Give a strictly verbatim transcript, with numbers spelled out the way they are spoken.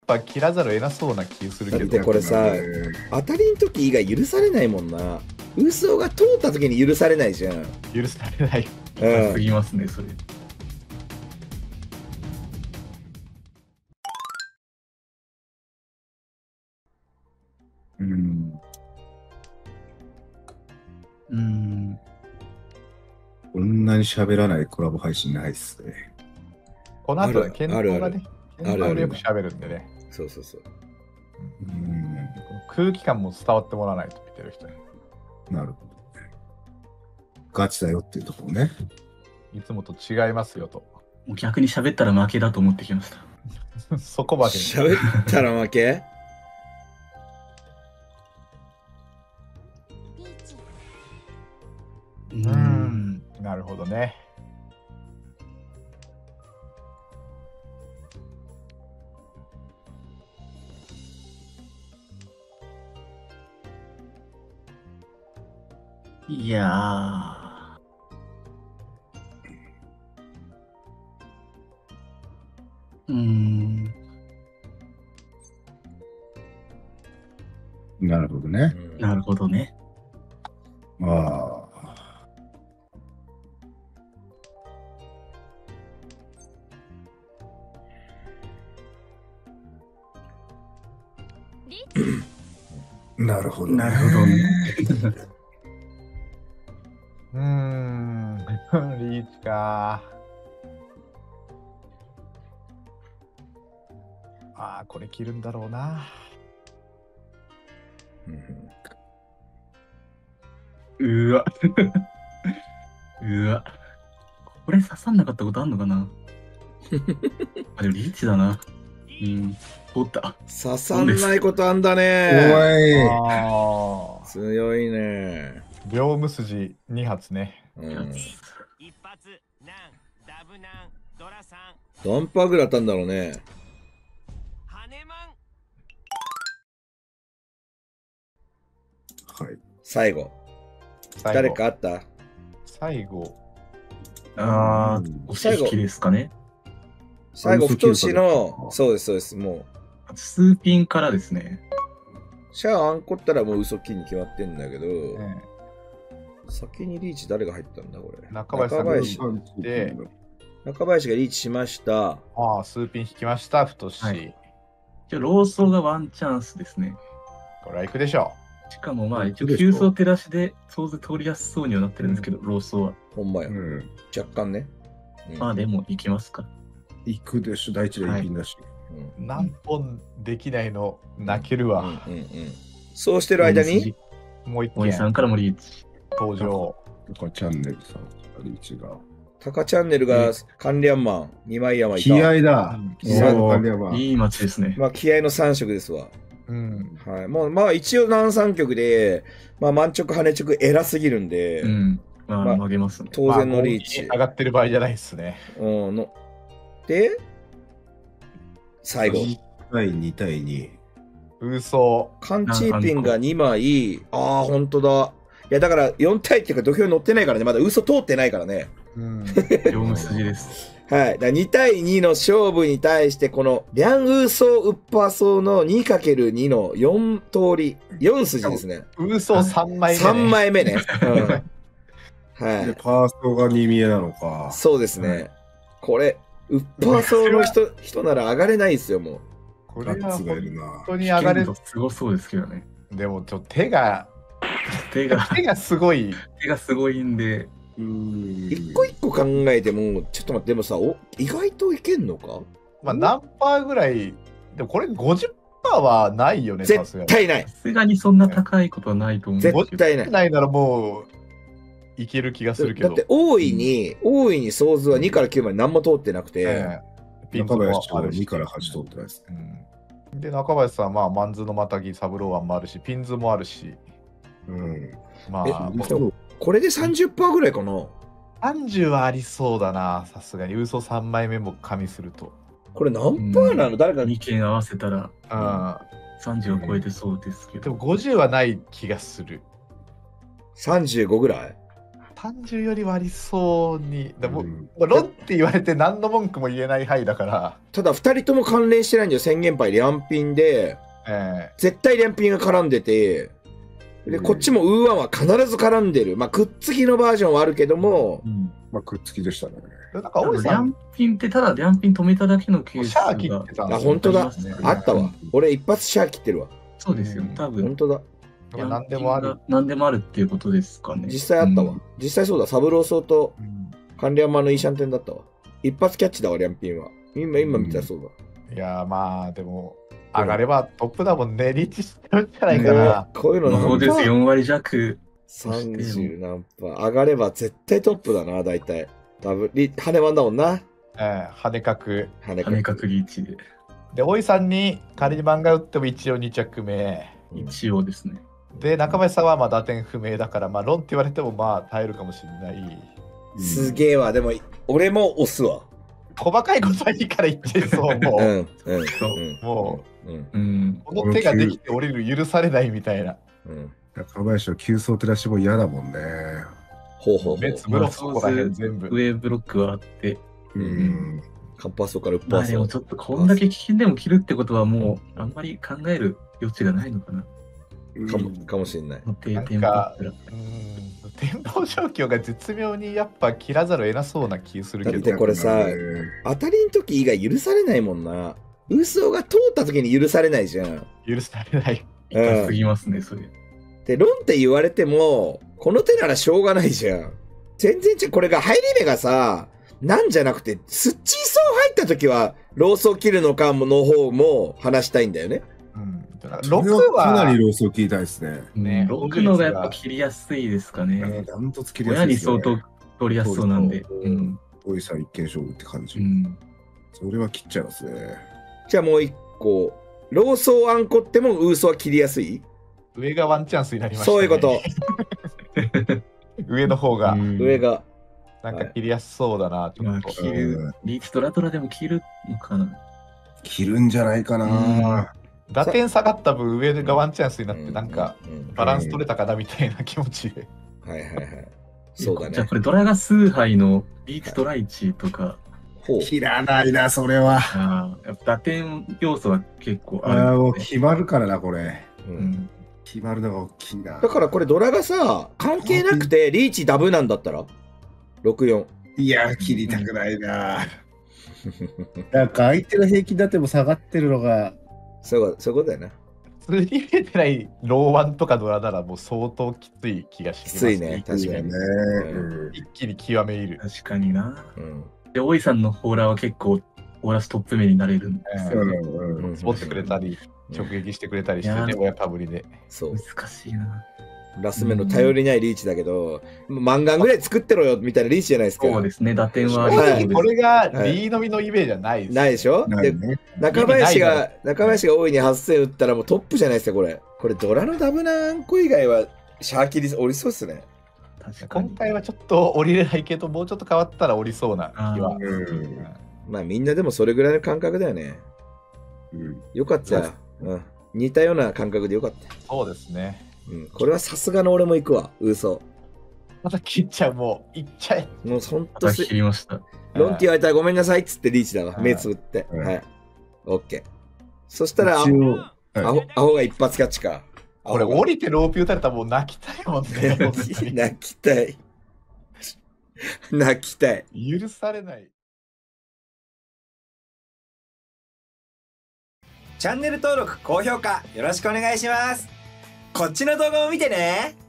ぱ切らざるを得なそうな気するけど。 だってこれさ、当たりの時以外許されないもんな。嘘が通った時に許されないじゃん。 許されない。 うんすぎますね、それ。 うん。 うーん。 こんなに喋らないコラボ配信ないっすね。 この後ね、 ある健康がね、 あるある健康でよく喋るんでね。 そうそうそう。 うん。 空気感も伝わってもらわないと見てる人に。 なるほどね。ガチだよっていうところね。 いつもと違いますよと。 もう逆に喋ったら負けだと思ってきました。 そこまで。 喋ったら負けううーん、なるほどね。 いやー。うーん。 なるほどね。 なるほどね。 ああ。なるほどね。 なるほどね。 うーん、リーチか。ああ、これ切るんだろうな。 うわ。うわ。これ刺さんなかったことあんのかな。あ、でもリーチだな。うん。通った。 刺さんないことあんだね。 ああ。 強いね。 両無筋に発ね。 うん。 一発ナンダブナンドラさん何パーぐらい当たんだろうね。 ハネマン。 はい。 最後。 最後誰かあった？ 最後。 あうんー、押し引きですかね。 最後、太しの、そうです、そうです。もう、 数ピンからですね。 シャアあんこったらもう嘘切りに決まってんだけど、 え先にリーチ誰が入ったんだ、これ。 え、中林さんが中林で、 中林がリーチしました。 ああ、数ピン引きました、太し。 はい一応、ローソーがワンチャンスですね。 これは行くでしょしかもまあ、一応、 そうでしょ急走照らしで、想像通りやすそうにはなってるんですけど、ローソーは。 ほんまや。 うん。 若干ね。うんまあ、でも、行きますか。 行くでしょ。第一で一品だし。 うんう。何本できないの泣けるうんわ。 うんうん。そうしてる間に、 もう一森さ件んからもリーチ。 登場。 とかチャンネルさん、リーチが。 タカチャンネルが関連マン、にまい山いた。 気合だ。 うんさおー、やばいい街ですね。 まあ、気合のさん色ですわ。 うん。 はい。もう、まあ、一応何三曲で、まあ、満直、羽直、偉すぎるんで、 うん。まあ、 まあ曲げますね。 当然のリーチ。 まあ、上がってる場合じゃないですね。 うんの。で、最後。 いち対に対に。 嘘。 カンチーピンがにまい。ああ、ほんとだ。いや、だからよん対っていうか土俵に乗ってないからね。まだ嘘通ってないからね。 うん。 両無筋です。 はい。だからに対にの勝負に対して、この、リャンウーソーウッパーソーの にかけるに のよん通り、よん筋ですね。 嘘さんまいめ、ね。 さんまいめね。うん、はで、 い。 パーソがに見えなのか。 そうですね。これ、ウッパーソーの人人なら上がれないですよ、もう。 これはガッツがいる本な。 当に上がれ危険度すごそうですけどね。 でもちょっと手が、 手が、 手がすごい。 手がすごいんで、 うーん。 一個一個考えても、ちょっと待って、でもさ、お意外といけんのかまあ何パーぐらい、でもこれごじゅっパーはないよね、さすがに。 絶対ないさ。すがにそんな高いことはないと思うんですけど。 絶対ない。 ないならもう、いける気がするけど。 だって大いに、大いに想像はにからきゅうまで何も通ってなくて、 ええピンズ中も林はあるしにからはち通ってないです。 うんで、中林さんはまあ、マンズのまたぎ、サブローワンもあるし、ピンズもあるし、 うん。 えまあ、 でもこれで さんじゅっパーセント ぐらいかな。 さんじゅうはありそうだな、さすがに。嘘さんまいめも加味すると。 これ何パーなの、誰かに件合わせたらうん。 さんじゅうを超えてそうですけど。 でもごじゅうはない気がする。 さんじゅうごぐらい単純よりはありそうに。でも、 うんもうロンって言われて何の文句も言えない範囲だから、 ただふたりとも関連してないんだよ。宣言牌リャンピンで、 え絶対リャンピンが絡んでて、で、 うんこっちもウーワンは必ず絡んでる。まあ、くっつきのバージョンはあるけども、 うん、 まあ、くっつきでしたね。 なんか多分リ大井さん、 ャンピンってただリャンピン止めただけのケースシャー切がってたんですよあ本当だありますねあったわ。俺一発シャー切ってるわ。 そうですようん多分本当だ。 でも何でもある。 何でもあるっていうことですかね。 実際あったわ。 うん実際そうだ。サブローソーとうんカンリャンマンのイーシャンテンだったわ。一発キャッチだわ、リャンピンは。今、今見たらそうだ。 いやーまあでも上がればトップだもんね。リーチしてるんじゃないかな。 こういうの何パーそうです、よん割弱。 さんじゅう何パー。上がれば絶対トップだな、大体。ダブリ、羽番だもんな。 ええ、跳ね角。 羽羽角リーチで。 で、大井さんに仮に漫画打っても一応に着目。 一応ですね。 で、中林さんはまあ打点不明だから、まあ、ロンって言われてもまあ耐えるかもしれない。 すげえわ。でも、俺も押すわ。 細かいことはいいから言ってそう、 うもう。 ん、うん、 そううん。 もうん、 うん。 この手ができて降りる許されないみたいな。 うん。 中林は急走照らしも嫌だもんね。 ほうほうほう。 目つぶろそこら辺全部。 上ブロックはあって。 ううんん。 カッパーソーからウッまあパーソー。 でもちょっとこんだけ危険でも切るってことはもうあんまり考える余地がないのかな。 かも、かもしれない。 定なんか点だったら。 うーん、展望状況が絶妙にやっぱ切らざるを得なそうな気するけだっど。 てこれさ当たりん時以外許されないもんな。嘘が通った時に許されないじゃん。 許されない。 痛すぎますね、それ。 で、ロンって言われても、この手ならしょうがないじゃん。全然違う。これが入り目がさ、なんじゃなくて、スッチーソー入った時は、ローソー切るのかの方も話したいんだよね。 うん、 ろくろくはかなりロースを聞いたいですね。 ねろくのがやっぱ切りやすいですかね。 ダントツ切りやす親にいですね相当取りやすそうなんで。 そううん。 大井さん一見勝負って感じ。 うん。 それは切っちゃいますね。 じゃあもう一個。ローソーあんこってもウーソーは切りやすい？ 上がワンチャンスになりました、ね。 そういうこと。 上の方が、 うん上が。 なんか切りやすそうだな、ちょまあ、 っと。 切る。リーチとラトラでも切るのかな。 切るんじゃないかな。 打点下がった分、上がワンチャンスになって、 うんなんか、 うんバランス取れたかなみたいな気持ちで。 はいはいはい。そうだねじゃあこ。れドラが数杯のリーチトライチとか、 ほう。 切らないな、それは。 あーやっぱ打点要素は結構あるああ、もので。 う決まるからな、これ。 ううんん。 決まるのが大きいな。 だからこれドラがさ、関係なくてリーチダブなんだったら ?ろくよん。 いや、切りたくないな。なんか相手の平均打点も下がってるのが、 そういうことそういうことだよな。 普通に見えてないローワンとかドラならもう相当きつい気がします。 きついね確かにね。 う一気に極め入る。 確かにな。 うん。 で、大井さんのホーラーは結構、オーラストップ目になれるんですよね。 うんうんスポってくれたり、直撃してくれたりしてね、 いや親かぶりで。 そう。 難しいな。 ラス目の頼りないリーチだけど、漫画ぐらい作ってろよみたいなリーチじゃないですか。 そうですね、打点はあ正りそうです。 直これがリーのみのイメージはないです。 ないでしょで、 ないね。 中林意味ないが、中林が大いにはっせん打ったらもうトップじゃないですか、これ。これドラのダブナンコ以外は、シャーキリ降りそうっすね。 確かに。 今回はちょっと降りれないけど、もうちょっと変わったら降りそうな気は。 あうんまあみんなでもそれぐらいの感覚だよね。 うんよかったよ。うん。似たような感覚でよかった。 そうですね。 うん。これはさすがの俺も行くわ、ウーソまた切っちゃう、もう、いっちゃえ。 ー。もうほんまたとす切りました。 ロンティ言われたらごめんなさいっつってリーチだわ。 はい目つぶって。 はいはい。オッケー。そしたら、ア一応、 ホアホが一発キャッチか。 これ降りてローピュー打たれたらもう泣きたいもんね。本当に泣きたい。泣きたい。 許されない。 チャンネル登録、高評価よろしくお願いします。こっちの動画も見てね。